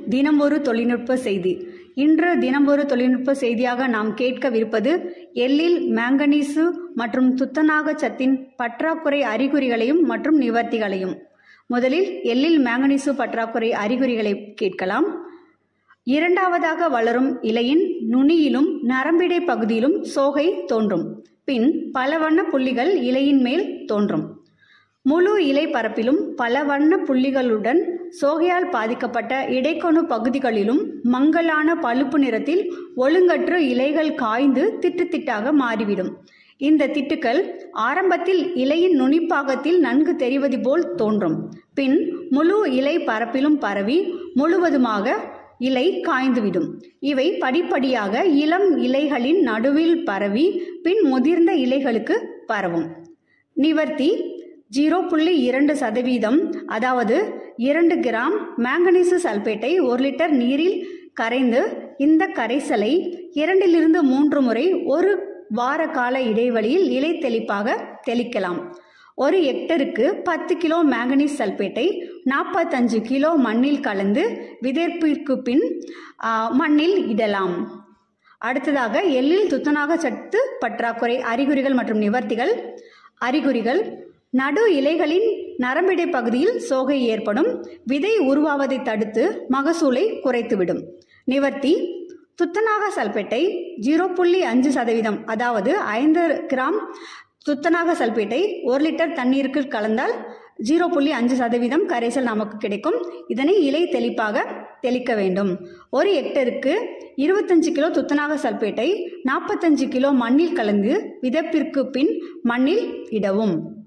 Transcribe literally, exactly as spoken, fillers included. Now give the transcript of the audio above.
தினம் ஒரு தொழில்நுட்ப செய்தி. இன்று தினம் ஒரு தொழில்நுட்ப செய்தியாக நாம் கேட்கவிருப்பது எள்ளில் மாங்கனீசு மற்றும் துத்தநாக சத்தின் பற்றாக்குறை அறிகுறிகளையும் மற்றும் நிவர்த்திகளையும். முதலில் எள்ளில் மாங்கனீசு பற்றாக்குறை அறிகுறிகளை கேட்கலாம். இரண்டாவதாக வளரும் இலையின் நுனியிலும் நரம்பிடை பகுதியிலும் சோகை தோன்றும். பின் பல வண்ண புள்ளிகள் இலையின் மேல் தோன்றும். முழு இலை பரப்பிலும் பல வண்ண புள்ளிகளுடன் சோகையால் பாதிக்கப்பட்ட இடைக்கணு பகுதிகளிலும் மங்கலான பழுப்பு நிறத்தில் ஒழுங்கற்று இலைகள் காய்ந்து திட்டு திட்டாக மாறிவிடும். இந்த திட்டுக்கள் ஆரம்பத்தில் இலையின் நுனிப்பாகத்தில் நன்கு தெரிவது போல் தோன்றும். பின் முழு இலை பரப்பிலும் பரவி முழுவதுமாக இலை காய்ந்துவிடும். இவை படிப்படியாக இளம் இலைகளின் நடுவில் பரவி பின் முதிர்ந்த இலைகளுக்கு பரவும். நிவர்த்தி: ஜீரோ புள்ளி இரண்டு சதவீதம் அதாவது இரண்டு கிராம் மாங்கனீசு சல்பேட்டை ஒரு லிட்டர் நீரில் கரைந்து இந்த கரைசலை இரண்டிலிருந்து மூன்று முறை ஒரு வார கால இடைவெளியில் இலை தெளிப்பாக தெளிக்கலாம். ஒரு ஹெக்டருக்கு பத்து கிலோ மாங்கனீஸ் சல்பேட்டை நாற்பத்தஞ்சு கிலோ மண்ணில் கலந்து விதைப்பிற்கு பின் மண்ணில் இடலாம். அடுத்ததாக எள்ளில் துத்தநாக சத்து பற்றாக்குறை அறிகுறிகள் மற்றும் நிவர்த்திகள். அறிகுறிகள்: நடு இலைகளின் நரம்பிடை பகுதியில் சோகை ஏற்படும். விதை உருவாவதை தடுத்து மகசூலை குறைத்துவிடும். நிவர்த்தி: துத்தநாக சல்பேட்டை ஜீரோ புள்ளி அஞ்சு சதவீதம் அதாவது ஐந்து கிராம் துத்தநாக சல்பேட்டை ஒரு லிட்டர் தண்ணீருக்கு கலந்தால் ஜீரோ புள்ளி அஞ்சு சதவீதம் கரைசல் நமக்கு கிடைக்கும். இதனை இலை தெளிப்பாக தெளிக்க வேண்டும். ஒரு ஹெக்டருக்கு இருபத்தஞ்சு கிலோ துத்தநாக சல்பேட்டை நாற்பத்தஞ்சு கிலோ மண்ணில் கலந்து விதைப்பிற்கு பின் மண்ணில் இடவும்.